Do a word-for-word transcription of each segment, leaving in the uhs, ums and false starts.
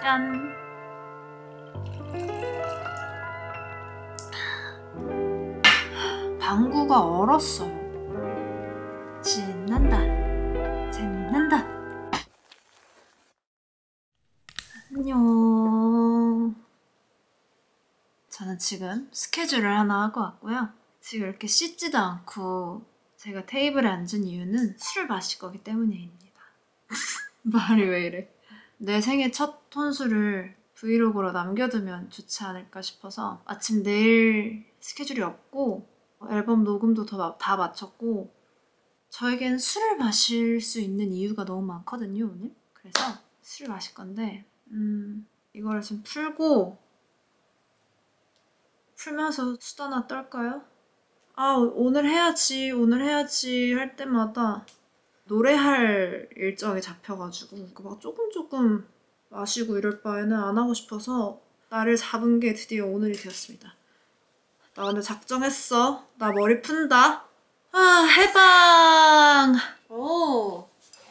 짠! 방구가 얼었어요. 신난다. 재미난다. 안녕. 저는 지금 스케줄을 하나 하고 왔고요. 지금 이렇게 씻지도 않고 제가 테이블에 앉은 이유는 술을 마실 거기 때문입니다. 말이 왜 이래? 내 생애 첫 혼술을 브이로그로 남겨두면 좋지 않을까 싶어서 마침 내일 스케줄이 없고 앨범 녹음도 다 마쳤고 저에겐 술을 마실 수 있는 이유가 너무 많거든요, 오늘. 그래서 술을 마실 건데 음, 이거를 좀 풀고 풀면서 수다나 떨까요? 아, 오늘 해야지, 오늘 해야지 할 때마다 노래할 일정이 잡혀가지고 막 조금 조금 마시고 이럴 바에는 안 하고 싶어서 나를 잡은 게 드디어 오늘이 되었습니다. 나 오늘 작정했어. 나 머리 푼다. 아, 해방! 오.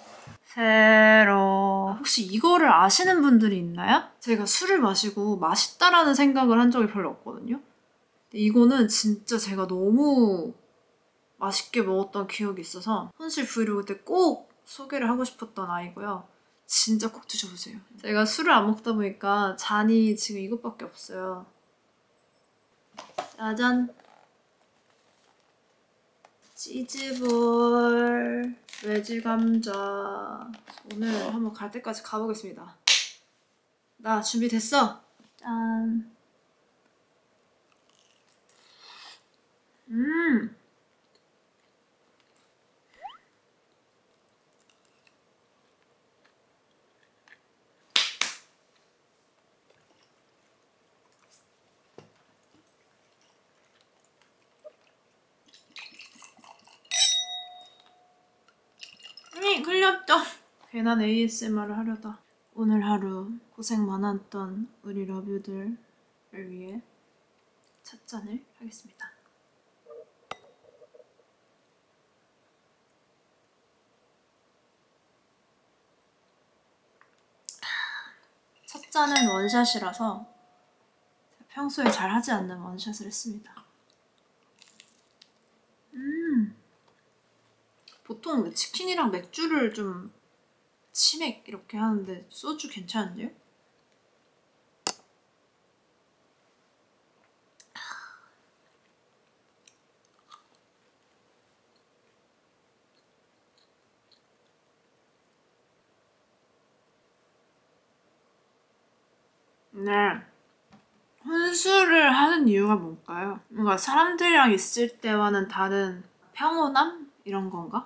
새로. 혹시 이거를 아시는 분들이 있나요? 제가 술을 마시고 맛있다라는 생각을 한 적이 별로 없거든요. 근데 이거는 진짜 제가 너무 맛있게 먹었던 기억이 있어서 혼술 브이로그 때 꼭 소개를 하고 싶었던 아이고요. 진짜 꼭 드셔보세요. 제가 술을 안 먹다 보니까 잔이 지금 이것밖에 없어요. 짜잔! 치즈볼, 외지감자. 오늘 한번 갈 때까지 가보겠습니다. 나 준비됐어! 짠! 음! 이 흘렸죠? 괜한 에이에스엠알을 하려다. 오늘 하루 고생 많았던 우리 러뷰들을 위해 첫 잔을 하겠습니다. 첫 잔은 원샷이라서 평소에 잘 하지 않는 원샷을 했습니다. 음, 보통 치킨이랑 맥주를 좀 치맥 이렇게 하는데 소주 괜찮은데요? 네. 혼술을 하는 이유가 뭘까요? 뭔가 사람들이랑 있을 때와는 다른 평온함? 이런 건가?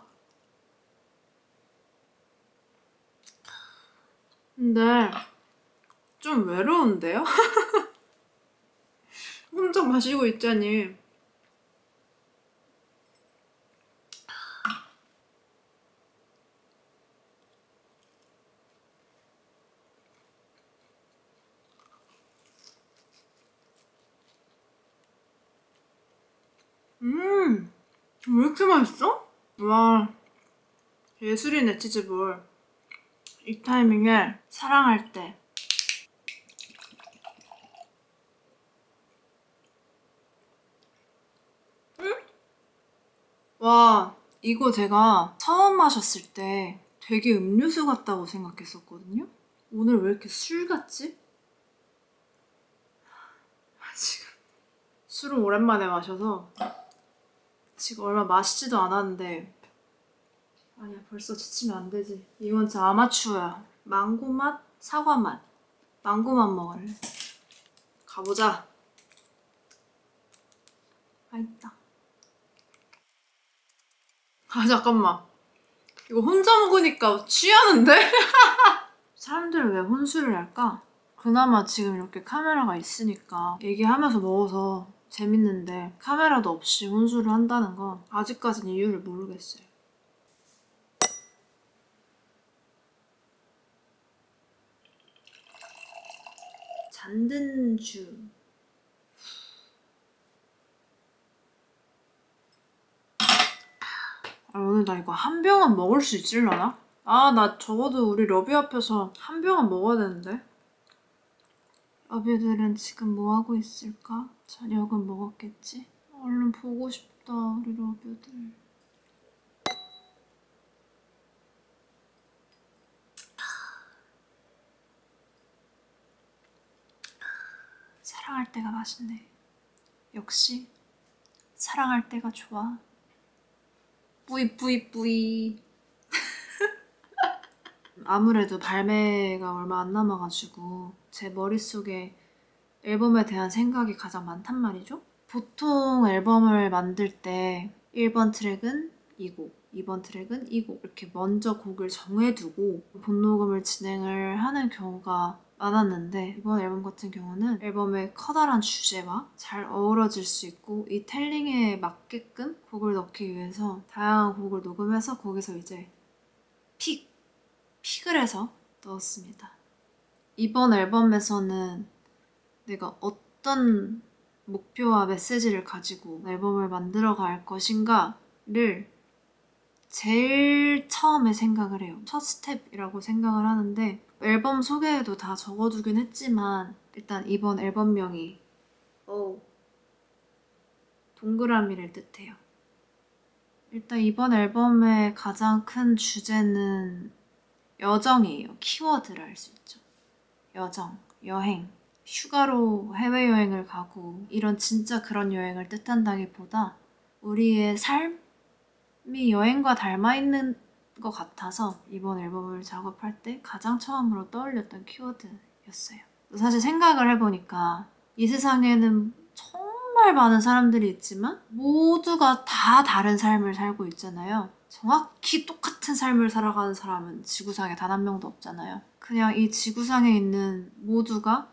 근데 좀 외로운데요? 혼자 마시고 있자니. 음, 왜 이렇게 맛있어? 와, 예술이네, 치즈볼. 이 타이밍에 사랑할 때. 응? 와, 이거 제가 처음 마셨을 때 되게 음료수 같다고 생각했었거든요? 오늘 왜 이렇게 술 같지? 지금 술을 오랜만에 마셔서 지금 얼마 마시지도 않았는데 아니야, 벌써 지치면 안 되지. 이건 진짜 아마추어야. 망고 맛, 사과 맛. 망고 맛 먹을래. 가보자. 맛있다. 아, 잠깐만. 이거 혼자 먹으니까 취하는데? 사람들은 왜 혼술을 할까? 그나마 지금 이렇게 카메라가 있으니까 얘기하면서 먹어서 재밌는데 카메라도 없이 혼술을 한다는 건 아직까지는 이유를 모르겠어요. 잔든주. 아, 오늘 나 이거 한 병은 먹을 수 있을려나? 아, 나 적어도 우리 러비 앞에서 한 병은 먹어야 되는데. 러뷰들은 지금 뭐하고 있을까? 저녁은 먹었겠지? 얼른 보고 싶다, 우리 러뷰들. 사랑할 때가 맛있네. 역시 사랑할 때가 좋아. 뿌이 뿌이 뿌이. 아무래도 발매가 얼마 안 남아가지고 제 머릿속에 앨범에 대한 생각이 가장 많단 말이죠. 보통 앨범을 만들 때 일 번 트랙은 이 곡, 이 번 트랙은 이 곡 이렇게 먼저 곡을 정해두고 본 녹음을 진행을 하는 경우가 많았는데 이번 앨범 같은 경우는 앨범의 커다란 주제와 잘 어우러질 수 있고 이 텔링에 맞게끔 곡을 넣기 위해서 다양한 곡을 녹음해서 거기서 이제 픽, 픽을 해서 넣었습니다. 이번 앨범에서는 내가 어떤 목표와 메시지를 가지고 앨범을 만들어 갈 것인가를 제일 처음에 생각을 해요. 첫 스텝이라고 생각을 하는데 앨범 소개에도 다 적어두긴 했지만 일단 이번 앨범명이 오, 동그라미를 뜻해요. 일단 이번 앨범의 가장 큰 주제는 여정이에요. 키워드를 알 수 있죠. 여정, 여행. 휴가로 해외여행을 가고 이런 진짜 그런 여행을 뜻한다기보다 우리의 삶이 여행과 닮아 있는 것 같아서 이번 앨범을 작업할 때 가장 처음으로 떠올렸던 키워드였어요. 사실 생각을 해보니까 이 세상에는 정말 많은 사람들이 있지만 모두가 다 다른 삶을 살고 있잖아요. 정확히 똑같은 삶을 살아가는 사람은 지구상에 단 한 명도 없잖아요. 그냥 이 지구상에 있는 모두가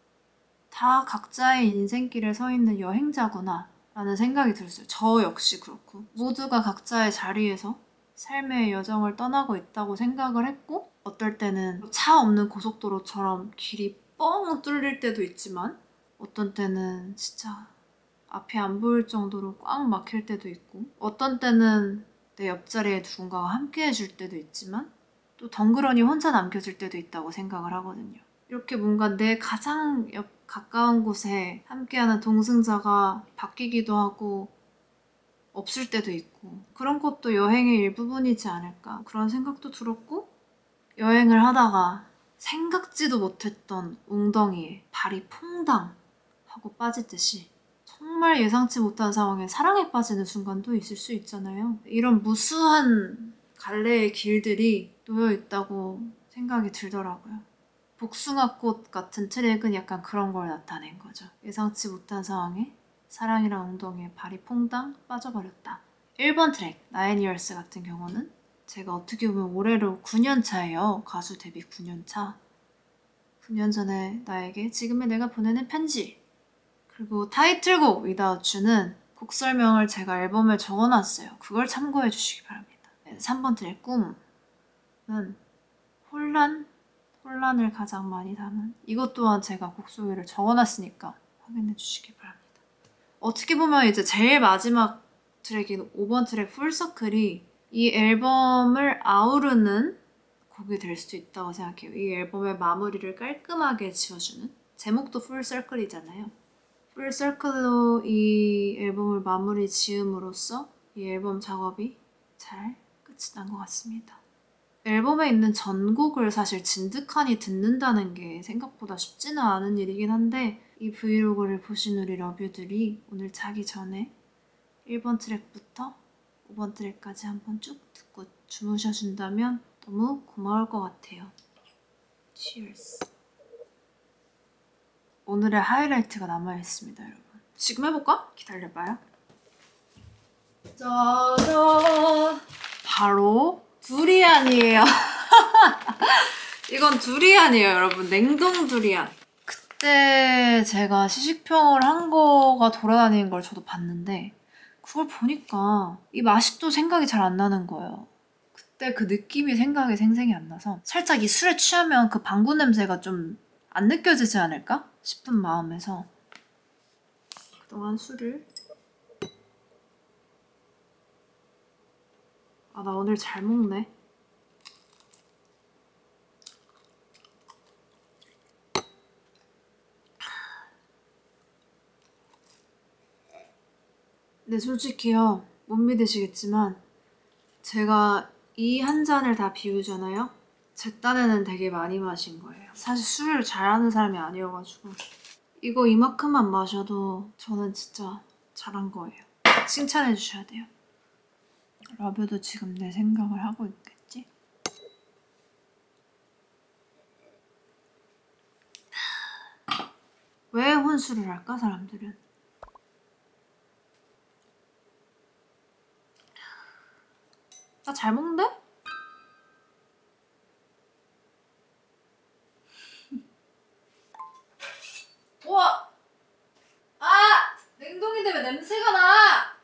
다 각자의 인생길에 서 있는 여행자구나 라는 생각이 들었어요. 저 역시 그렇고 모두가 각자의 자리에서 삶의 여정을 떠나고 있다고 생각을 했고 어떨 때는 차 없는 고속도로처럼 길이 뻥 뚫릴 때도 있지만 어떤 때는 진짜 앞이 안 보일 정도로 꽉 막힐 때도 있고 어떤 때는 내 옆자리에 누군가가 함께 해줄 때도 있지만 또 덩그러니 혼자 남겨질 때도 있다고 생각을 하거든요. 이렇게 뭔가 내 가장 옆 가까운 곳에 함께하는 동승자가 바뀌기도 하고 없을 때도 있고 그런 것도 여행의 일부분이지 않을까 그런 생각도 들었고 여행을 하다가 생각지도 못했던 웅덩이에 발이 퐁당 하고 빠지듯이 정말 예상치 못한 상황에 사랑에 빠지는 순간도 있을 수 있잖아요. 이런 무수한 갈래의 길들이 놓여 있다고 생각이 들더라고요. 복숭아꽃 같은 트랙은 약간 그런 걸 나타낸 거죠. 예상치 못한 상황에 사랑이란 웅덩이에 발이 퐁당 빠져버렸다. 일 번 트랙 나인 이어스 같은 경우는 제가 어떻게 보면 올해로 구 년 차예요. 가수 데뷔 구 년 차. 구 년 전에 나에게 지금의 내가 보내는 편지 그리고 타이틀곡 Without You는 곡 설명을 제가 앨범에 적어놨어요. 그걸 참고해 주시기 바랍니다. 삼 번 트랙 꿈은 혼란? 혼란을 가장 많이 담은 이것 또한 제가 곡 소개를 적어놨으니까 확인해 주시기 바랍니다. 어떻게 보면 이제 제일 마지막 트랙인 오 번 트랙 풀서클이 이 앨범을 아우르는 곡이 될 수도 있다고 생각해요. 이 앨범의 마무리를 깔끔하게 지어주는 제목도 풀서클이잖아요. 풀서클로 이 앨범을 마무리 지음으로써 이 앨범 작업이 잘 끝이 난 것 같습니다. 앨범에 있는 전곡을 사실 진득하니 듣는다는 게 생각보다 쉽지는 않은 일이긴 한데 이 브이로그를 보신 우리 러뷰들이 오늘 자기 전에 일 번 트랙부터 오 번 트랙까지 한번 쭉 듣고 주무셔준다면 너무 고마울 것 같아요. Cheers. 오늘의 하이라이트가 남아있습니다, 여러분. 지금 해볼까? 기다려봐요. 짜잔! 바로 두리안이에요. 이건 두리안이에요, 여러분. 냉동 두리안. 그때 제가 시식평을 한 거가 돌아다니는 걸 저도 봤는데 그걸 보니까 이 맛이 또 생각이 잘 안 나는 거예요. 그때 그 느낌이 생각이 생생히 안 나서 살짝 이 술에 취하면 그 방구 냄새가 좀 안 느껴지지 않을까 싶은 마음에서 그동안 술을 아, 나 오늘 잘 먹네. 근데 솔직히요, 못 믿으시겠지만 제가 이 한 잔을 다 비우잖아요? 제 딴에는 되게 많이 마신 거예요. 사실 술을 잘하는 사람이 아니어가지고 이거 이만큼만 마셔도 저는 진짜 잘한 거예요. 칭찬해 주셔야 돼요. 러브도 지금 내 생각을 하고 있겠지? 왜 혼술을 할까, 사람들은? 나 잘 먹는데? 우와! 아! 냉동인데 왜 냄새가 나!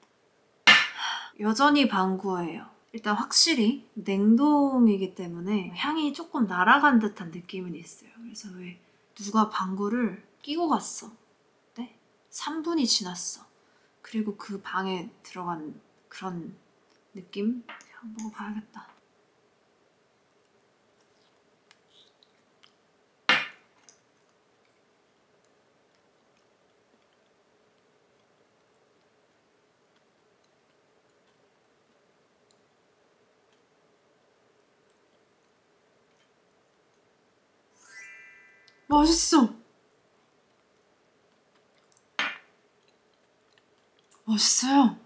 여전히 방구예요. 일단 확실히 냉동이기 때문에 향이 조금 날아간 듯한 느낌은 있어요. 그래서 왜 누가 방구를 끼고 갔어. 네? 삼 분이 지났어. 그리고 그 방에 들어간 그런 느낌? 한번 먹어봐야겠다. 맛있어! 맛있어요.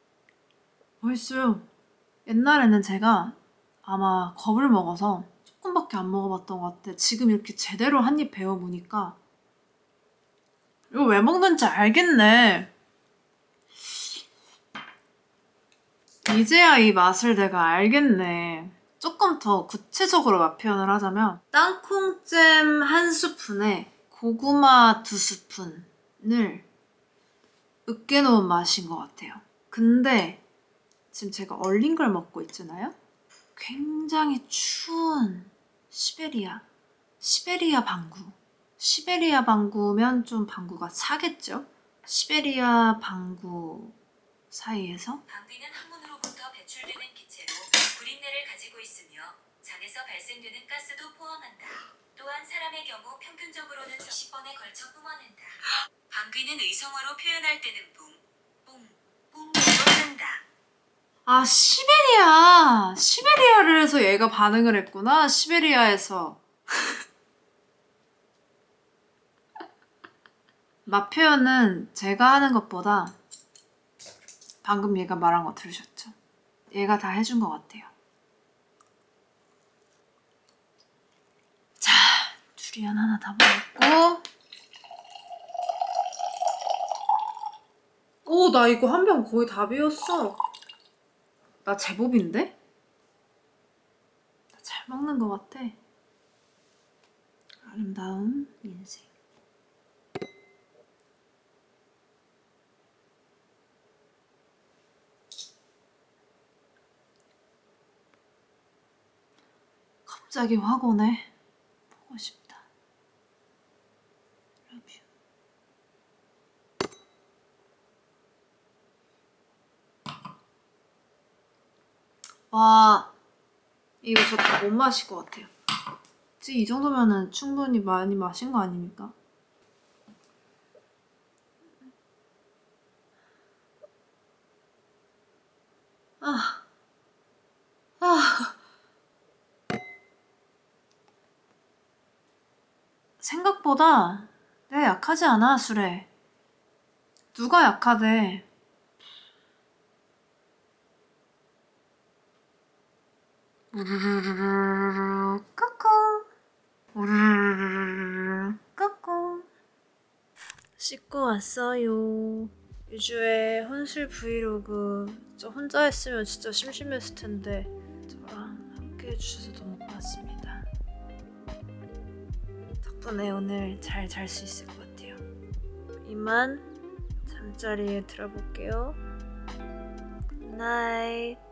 맛있어요. 옛날에는 제가 아마 겁을 먹어서 조금밖에 안 먹어봤던 것 같아. 지금 이렇게 제대로 한 입 베어보니까 이거 왜 먹는지 알겠네. 이제야 이 맛을 내가 알겠네. 조금 더 구체적으로 맛 표현을 하자면 땅콩잼 한 스푼에 고구마 두 스푼을 으깨놓은 맛인 것 같아요. 근데 지금 제가 얼린 걸 먹고 있잖아요? 굉장히 추운 시베리아, 시베리아 방구. 시베리아 방구면 좀 방구가 사겠죠? 시베리아 방구 사이에서 방귀는 항문으로부터 배출되는 기체로 구린내를 가지고 있으며 장에서 발생되는 가스도 포함한다. 또한 사람의 경우 평균적으로는 십 번에 걸쳐 뿜어낸다. 방귀는 의성어로 표현할 때는 뿡, 뿡, 뿡 뿜는다. 아, 시베리아! 시베리아를 해서 얘가 반응을 했구나. 시베리아에서. 맛 표현은 제가 하는 것보다 방금 얘가 말한 거 들으셨죠? 얘가 다 해준 것 같아요. 자, 두리안 하나 다 먹었고. 오, 나 이거 한 병 거의 다 비웠어. 나 제법인데? 나 잘 먹는 것 같아. 아름다운 인생. 갑자기 확 오네. 보고 싶다. Love you. 와, 이거 저 다 못 마실 것 같아요. 지금 이 정도면은 충분히 많이 마신 거 아닙니까? 아, 아. 생각보다 내가 약하지 않아, 술에. 누가 약하대. 우르르르르르 까꿍 우르르르르르 까꿍. 씻고 왔어요. 유주의 혼술 브이로그 저 혼자 했으면 진짜 심심했을 텐데 저랑 함께 해주셔서 너무 고맙습니다. 덕분에 오늘 잘 잘 수 있을 것 같아요. 이만 잠자리에 들어볼게요. 굿나잇.